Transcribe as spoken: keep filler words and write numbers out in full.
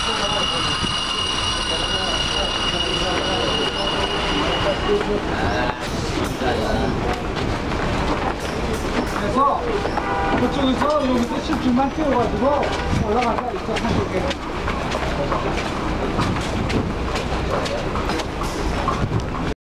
그래서 그쪽에서 여기서 실줄만 띄워가지고 올라가서 이쪽 한쪽에